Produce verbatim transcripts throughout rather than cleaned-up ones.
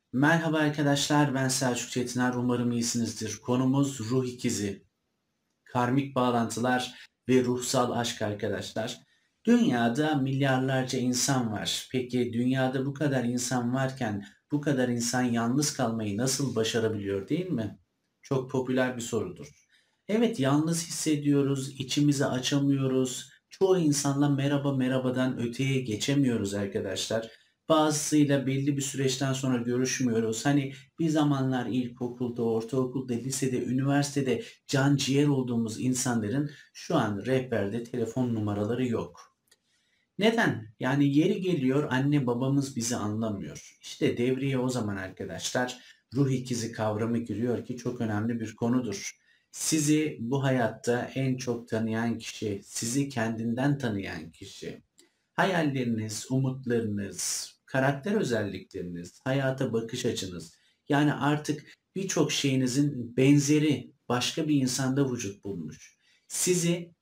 Merhaba arkadaşlar, ben Selçuk Çetiner. Umarım iyisinizdir. Konumuz ruh ikizi, karmik bağlantılar ve ruhsal aşk arkadaşlar. Dünyada milyarlarca insan var. Peki dünyada bu kadar insan varken bu kadar insan yalnız kalmayı nasıl başarabiliyor değil mi? Çok popüler bir sorudur. Evet, yalnız hissediyoruz, içimizi açamıyoruz. Çoğu insanla merhaba merhabadan öteye geçemiyoruz arkadaşlar. Bazısıyla belli bir süreçten sonra görüşmüyoruz. Hani bir zamanlar ilkokulda, ortaokulda, lisede, üniversitede can ciğer olduğumuz insanların şu an rehberde telefon numaraları yok. Neden? Yani yeri geliyor anne babamız bizi anlamıyor. İşte devreye o zaman arkadaşlar ruh ikizi kavramı giriyor ki çok önemli bir konudur. Sizi bu hayatta en çok tanıyan kişi, sizi kendinden tanıyan kişi, hayalleriniz, umutlarınız, karakter özellikleriniz, hayata bakış açınız, yani artık birçok şeyinizin benzeri başka bir insanda vücut bulmuş. Sizi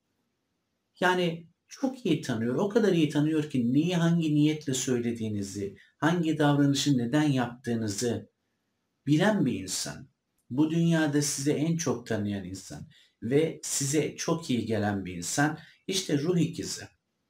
yani çok iyi tanıyor. O kadar iyi tanıyor ki neyi hangi niyetle söylediğinizi, hangi davranışı neden yaptığınızı bilen bir insan. Bu dünyada sizi en çok tanıyan insan ve size çok iyi gelen bir insan. İşte ruh ikizi.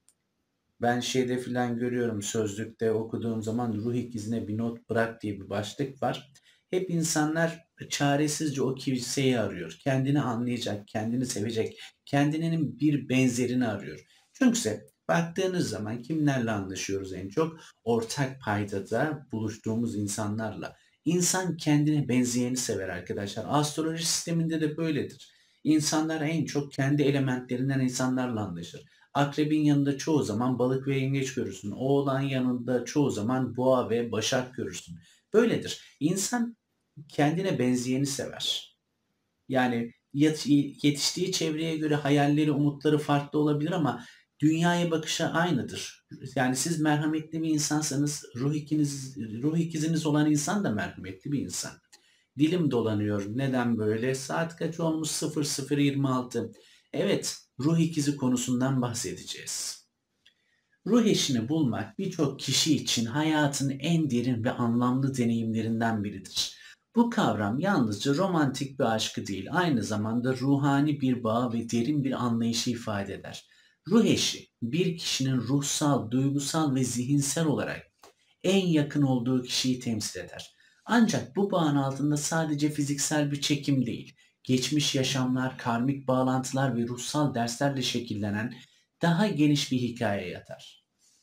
Ben şeyde filan görüyorum, sözlükte okuduğum zaman ruh ikizine bir not bırak diye bir başlık var. Hep insanlar çaresizce o kimseyi arıyor. Kendini anlayacak, kendini sevecek, kendinin bir benzerini arıyor. Çünkü baktığınız zaman kimlerle anlaşıyoruz en çok? Ortak paydada buluştuğumuz insanlarla. İnsan kendine benzeyeni sever arkadaşlar. Astroloji sisteminde de böyledir. İnsanlar en çok kendi elementlerinden insanlarla anlaşır. Akrebin yanında çoğu zaman balık ve yengeç görürsün. Oğlan yanında çoğu zaman boğa ve başak görürsün. Böyledir. İnsan kendine benzeyeni sever. Yani yetiştiği çevreye göre hayalleri, umutları farklı olabilir ama dünyaya bakışı aynıdır. Yani siz merhametli bir insansanız ruh ikiniz, ruh ikiziniz olan insan da merhametli bir insan. Dilim dolanıyor. Neden böyle? Saat kaç olmuş? sıfır sıfır yirmi altı. Evet, ruh ikizi konusundan bahsedeceğiz. Ruh eşini bulmak birçok kişi için hayatın en derin ve anlamlı deneyimlerinden biridir. Bu kavram yalnızca romantik bir aşkı değil, aynı zamanda ruhani bir bağ ve derin bir anlayışı ifade eder. Ruh eşi, bir kişinin ruhsal, duygusal ve zihinsel olarak en yakın olduğu kişiyi temsil eder. Ancak bu bağın altında sadece fiziksel bir çekim değil, geçmiş yaşamlar, karmik bağlantılar ve ruhsal derslerle şekillenen daha geniş bir hikaye yatar.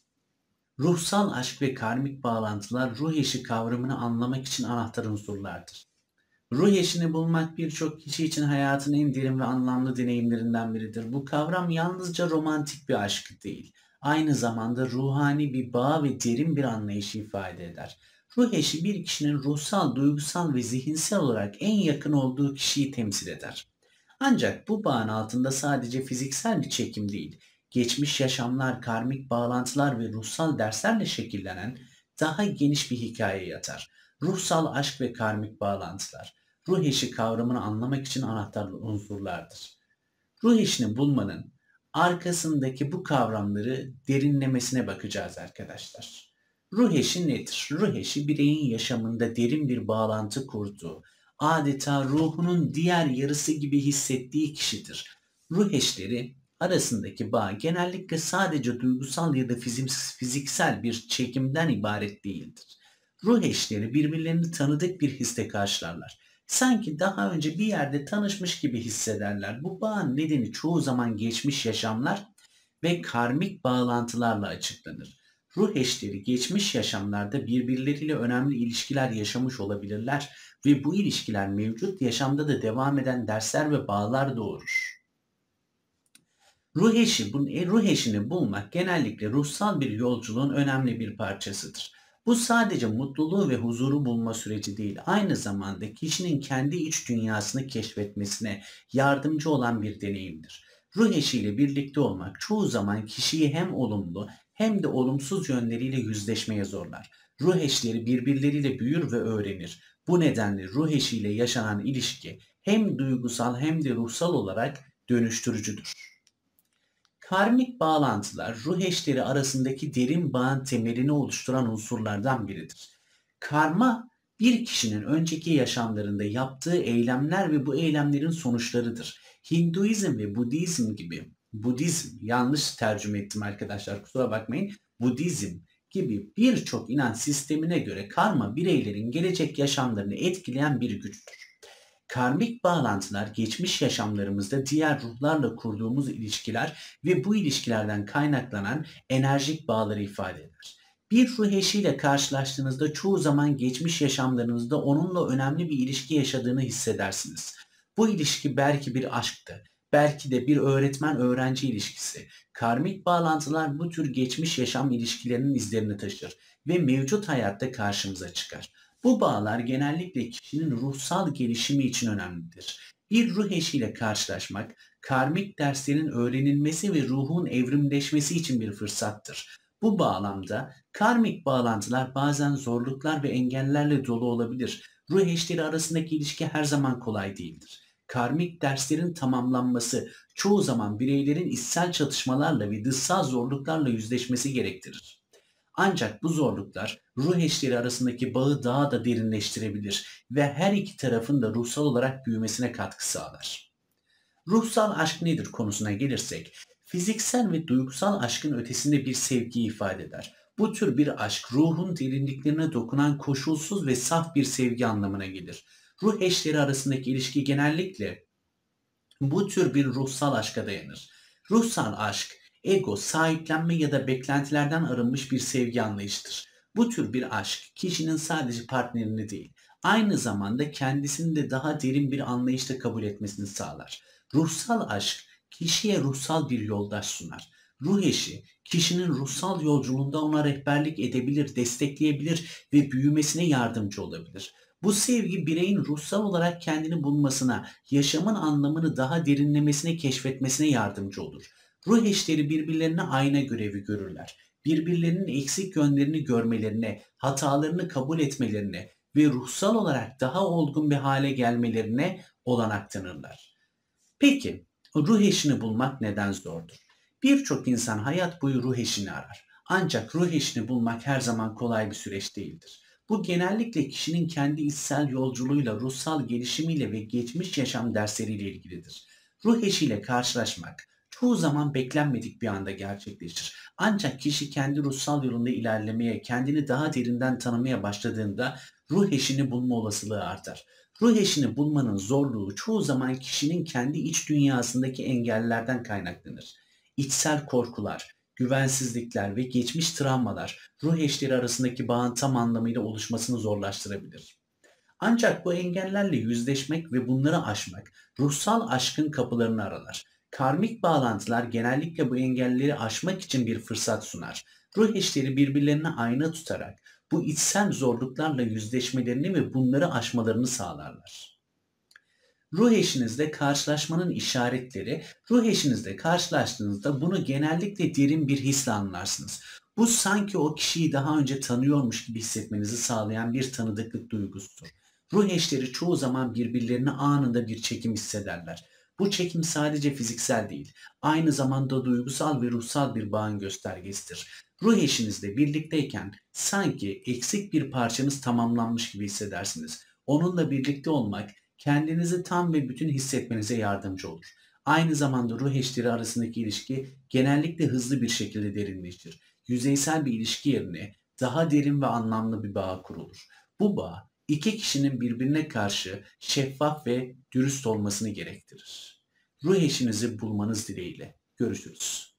Ruhsal aşk ve karmik bağlantılar ruh eşi kavramını anlamak için anahtar unsurlardır. Ruh eşini bulmak birçok kişi için hayatın en derin ve anlamlı deneyimlerinden biridir. Bu kavram yalnızca romantik bir aşk değil, aynı zamanda ruhani bir bağ ve derin bir anlayışı ifade eder. Ruh eşi bir kişinin ruhsal, duygusal ve zihinsel olarak en yakın olduğu kişiyi temsil eder. Ancak bu bağın altında sadece fiziksel bir çekim değil, geçmiş yaşamlar, karmik bağlantılar ve ruhsal derslerle şekillenen daha geniş bir hikaye yatar. Ruhsal aşk ve karmik bağlantılar, ruh eşi kavramını anlamak için anahtar unsurlardır. Ruh eşini bulmanın arkasındaki bu kavramları derinlemesine bakacağız arkadaşlar. Ruh eşi nedir? Ruh eşi bireyin yaşamında derin bir bağlantı kurduğu, adeta ruhunun diğer yarısı gibi hissettiği kişidir. Ruh eşleri arasındaki bağ genellikle sadece duygusal ya da fiziksel bir çekimden ibaret değildir. Ruh eşleri birbirlerini tanıdık bir hisle karşılarlar. Sanki daha önce bir yerde tanışmış gibi hissederler. Bu bağın nedeni çoğu zaman geçmiş yaşamlar ve karmik bağlantılarla açıklanır. Ruh eşleri geçmiş yaşamlarda birbirleriyle önemli ilişkiler yaşamış olabilirler ve bu ilişkiler mevcut yaşamda da devam eden dersler ve bağlar doğurur. Ruh eşi, e, ruh eşini bulmak genellikle ruhsal bir yolculuğun önemli bir parçasıdır. Bu sadece mutluluğu ve huzuru bulma süreci değil, aynı zamanda kişinin kendi iç dünyasını keşfetmesine yardımcı olan bir deneyimdir. Ruh eşiyle birlikte olmak çoğu zaman kişiyi hem olumlu hem de olumsuz yönleriyle yüzleşmeye zorlar. Ruh eşleri birbirleriyle büyür ve öğrenir. Bu nedenle ruh eşiyle yaşanan ilişki hem duygusal hem de ruhsal olarak dönüştürücüdür. Karmik bağlantılar, ruh eşleri arasındaki derin bağın temelini oluşturan unsurlardan biridir. Karma, bir kişinin önceki yaşamlarında yaptığı eylemler ve bu eylemlerin sonuçlarıdır. Hinduizm ve Budizm gibi, Budizm yanlış tercüme ettim arkadaşlar, kusura bakmayın. Budizm gibi birçok inanç sistemine göre karma bireylerin gelecek yaşamlarını etkileyen bir güçtür. Karmik bağlantılar geçmiş yaşamlarımızda diğer ruhlarla kurduğumuz ilişkiler ve bu ilişkilerden kaynaklanan enerjik bağları ifade eder. Bir ruh eşiyle karşılaştığınızda çoğu zaman geçmiş yaşamlarınızda onunla önemli bir ilişki yaşadığını hissedersiniz. Bu ilişki belki bir aşktı, belki de bir öğretmen-öğrenci ilişkisi. Karmik bağlantılar bu tür geçmiş yaşam ilişkilerinin izlerini taşır ve mevcut hayatta karşımıza çıkar. Bu bağlar genellikle kişinin ruhsal gelişimi için önemlidir. Bir ruh eşiyle karşılaşmak, karmik derslerin öğrenilmesi ve ruhun evrimleşmesi için bir fırsattır. Bu bağlamda karmik bağlantılar bazen zorluklar ve engellerle dolu olabilir. Ruh eşleri arasındaki ilişki her zaman kolay değildir. Karmik derslerin tamamlanması çoğu zaman bireylerin içsel çatışmalarla ve dışsal zorluklarla yüzleşmesi gerektirir. Ancak bu zorluklar ruh eşleri arasındaki bağı daha da derinleştirebilir ve her iki tarafın da ruhsal olarak büyümesine katkı sağlar. Ruhsal aşk nedir konusuna gelirsek, fiziksel ve duygusal aşkın ötesinde bir sevgiyi ifade eder. Bu tür bir aşk ruhun derinliklerine dokunan koşulsuz ve saf bir sevgi anlamına gelir. Ruh eşleri arasındaki ilişki genellikle bu tür bir ruhsal aşka dayanır. Ruhsal aşk, ego, sahiplenme ya da beklentilerden arınmış bir sevgi anlayışıdır. Bu tür bir aşk, kişinin sadece partnerini değil, aynı zamanda kendisini de daha derin bir anlayışla kabul etmesini sağlar. Ruhsal aşk, kişiye ruhsal bir yoldaş sunar. Ruh eşi, kişinin ruhsal yolculuğunda ona rehberlik edebilir, destekleyebilir ve büyümesine yardımcı olabilir. Bu sevgi bireyin ruhsal olarak kendini bulmasına, yaşamın anlamını daha derinlemesine keşfetmesine yardımcı olur. Ruh eşleri birbirlerine ayna görevi görürler. Birbirlerinin eksik yönlerini görmelerine, hatalarını kabul etmelerine ve ruhsal olarak daha olgun bir hale gelmelerine olanak tanırlar. Peki, ruh eşini bulmak neden zordur? Birçok insan hayat boyu ruh eşini arar. Ancak ruh eşini bulmak her zaman kolay bir süreç değildir. Bu genellikle kişinin kendi içsel yolculuğuyla, ruhsal gelişimiyle ve geçmiş yaşam dersleriyle ilgilidir. Ruh eşiyle karşılaşmak çoğu zaman beklenmedik bir anda gerçekleşir. Ancak kişi kendi ruhsal yolunda ilerlemeye, kendini daha derinden tanımaya başladığında ruh eşini bulma olasılığı artar. Ruh eşini bulmanın zorluğu çoğu zaman kişinin kendi iç dünyasındaki engellerden kaynaklanır. İçsel korkular, güvensizlikler ve geçmiş travmalar ruh eşleri arasındaki bağın tam anlamıyla oluşmasını zorlaştırabilir. Ancak bu engellerle yüzleşmek ve bunları aşmak ruhsal aşkın kapılarını aralar. Karmik bağlantılar genellikle bu engelleri aşmak için bir fırsat sunar. Ruh eşleri birbirlerine ayna tutarak bu içsel zorluklarla yüzleşmelerini ve bunları aşmalarını sağlarlar. Ruh eşinizle karşılaşmanın işaretleri, ruh eşinizle karşılaştığınızda bunu genellikle derin bir hisle anlarsınız. Bu sanki o kişiyi daha önce tanıyormuş gibi hissetmenizi sağlayan bir tanıdıklık duygusudur. Ruh eşleri çoğu zaman birbirlerine anında bir çekim hissederler. Bu çekim sadece fiziksel değil, aynı zamanda duygusal ve ruhsal bir bağın göstergesidir. Ruh eşinizle birlikteyken sanki eksik bir parçanız tamamlanmış gibi hissedersiniz. Onunla birlikte olmak kendinizi tam ve bütün hissetmenize yardımcı olur. Aynı zamanda ruh eşleri arasındaki ilişki genellikle hızlı bir şekilde derinleşir. Yüzeysel bir ilişki yerine daha derin ve anlamlı bir bağ kurulur. Bu bağ iki kişinin birbirine karşı şeffaf ve dürüst olmasını gerektirir. Ruh eşinizi bulmanız dileğiyle. Görüşürüz.